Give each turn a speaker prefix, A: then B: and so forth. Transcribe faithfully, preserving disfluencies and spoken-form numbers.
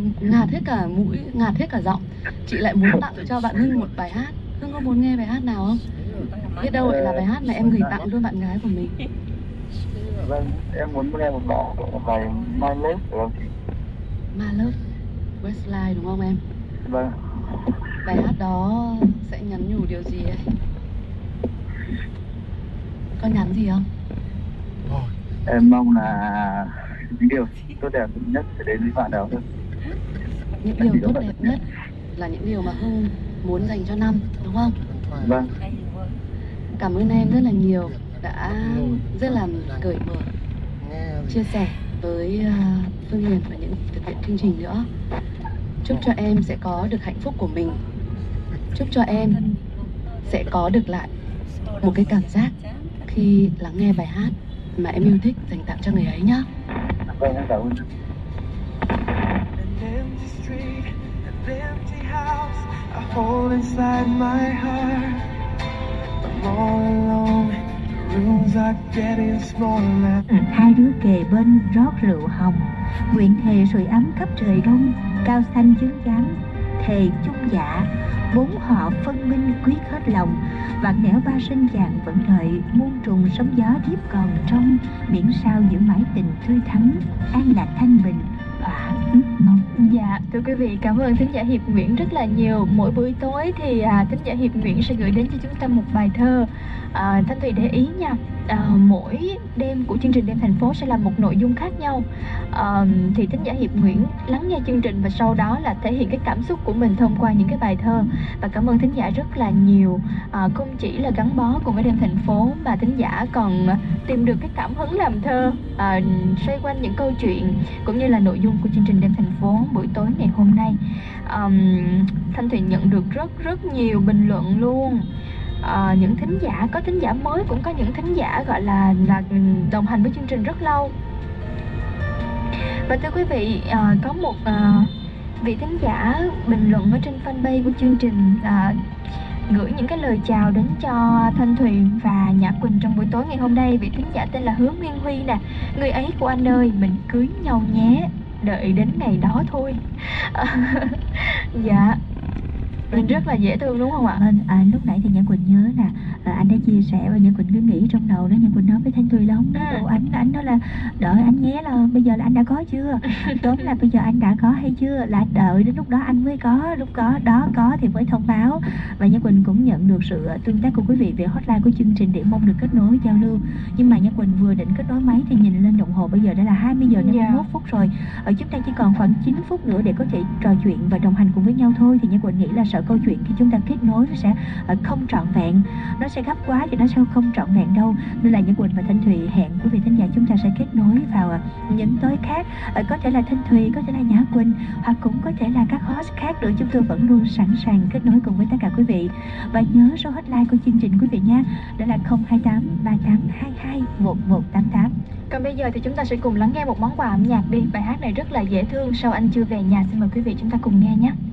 A: ngạt hết cả mũi, ngạt hết cả giọng. Chị lại muốn tặng cho bạn Hưng một bài hát. Hưng có muốn nghe bài hát nào không? Biết đâu lại là bài hát mà em gửi tặng cho bạn gái của mình.
B: Vâng, em muốn nghe một bài bài My Love được không chị?
A: My Love, Westlife đúng không em?
B: Vâng.
A: Bài hát đó sẽ nhắn nhủ điều gì ấy? Có nhắn gì không?
B: Em mong là những điều tốt đẹp nhất sẽ đến với bạn nào thôi.
A: Những điều tốt đẹp nhất là những điều mà Hưng muốn dành cho Năm, đúng không?
B: Vâng.
A: Cảm ơn em rất là nhiều đã rất là cởi mở chia sẻ với Phương Huyền và những thực hiện chương trình nữa. Chúc cho em sẽ có được hạnh phúc của mình. Chúc cho em sẽ có được lại một cái cảm giác khi lắng nghe bài hát mà em yêu thích dành tặng cho người ấy nhá.
B: Vâng, em cảm ơn.
C: Hai đứa kề bên rót rượu hồng, nguyện thề sưởi ấm khắp trời đông, cao xanh chứng giám thề chung dạ, bốn họ phân minh quyết hết lòng. Vạn nẻo ba sinh vàng vẫn đợi, muôn trùng sóng gió tiếp còn trong, miễn sao giữ mãi tình tươi thắm, an lạc thanh bình thỏa ước mong.
D: Dạ, thưa quý vị, cảm ơn thính giả Hiệp Nguyễn rất là nhiều. Mỗi buổi tối thì à, thính giả Hiệp Nguyễn sẽ gửi đến cho chúng ta một bài thơ. à, Thanh Thùy để ý nha, à, mỗi đêm của chương trình Đêm Thành Phố sẽ là một nội dung khác nhau. à, Thì thính giả Hiệp Nguyễn lắng nghe chương trình và sau đó là thể hiện cái cảm xúc của mình thông qua những cái bài thơ. Và cảm ơn thính giả rất là nhiều. à, Không chỉ là gắn bó cùng với Đêm Thành Phố mà thính giả còn tìm được cái cảm hứng làm thơ, à, xoay quanh những câu chuyện cũng như là nội dung của chương trình Đêm Thành Phố buổi tối ngày hôm nay. um, Thanh Thùy nhận được rất rất nhiều bình luận luôn. À, những thính giả, có thính giả mới, cũng có những thính giả gọi là là đồng hành với chương trình rất lâu. Và thưa quý vị, à, có một à, vị thính giả bình luận ở trên fanpage của chương trình, à, gửi những cái lời chào đến cho Thanh Thùy và Nhã Quỳnh trong buổi tối ngày hôm nay. Vị thính giả tên là Hứa Nguyên Huy nè: người ấy của anh ơi, mình cưới nhau nhé, đợi đến ngày đó thôi. Dạ, mình rất là dễ thương đúng không ạ?
C: À, à, lúc nãy thì Nhã Quỳnh nhớ là à, anh đã chia sẻ và Nhã Quỳnh cứ nghĩ trong đầu đó, Nhã Quỳnh nói với Thanh Thùy là không
D: Ừ.
C: anh anh nói là đợi anh nhé, là bây giờ là anh đã có chưa, đúng là bây giờ anh đã có hay chưa, là đợi đến lúc đó anh mới có, lúc có đó có thì mới thông báo. Và Nhã Quỳnh cũng nhận được sự tương tác của quý vị về hotline của chương trình để mong được kết nối giao lưu. Nhưng mà Nhã Quỳnh vừa định kết nối máy thì nhìn lên đồng hồ bây giờ đã là hai mươi giờ năm mươi mốt phút rồi. Ở chúng ta chỉ còn khoảng chín phút nữa để có thể trò chuyện và đồng hành cùng với nhau thôi. Thì Nhã Quỳnh nghĩ là sợ câu chuyện khi chúng ta kết nối nó sẽ không trọn vẹn, nó sẽ gấp quá thì nó sẽ không trọn vẹn đâu. Nên là Nhã Quỳnh và Thanh Thùy hẹn quý vị thính giả chúng ta sẽ kết nối vào những tối khác, có thể là Thanh Thùy, có thể là Nhã Quỳnh, hoặc cũng có thể là các host khác nữa. Chúng tôi vẫn luôn sẵn sàng kết nối cùng với tất cả quý vị. Và nhớ số hotline của chương trình quý vị nha, đó là không hai tám ba tám hai hai một một tám tám.
D: Còn bây giờ thì chúng ta sẽ cùng lắng nghe một món quà âm nhạc đi. Bài hát này rất là dễ thương, Sao Anh Chưa Về Nhà. Xin mời quý vị chúng ta cùng nghe nhé.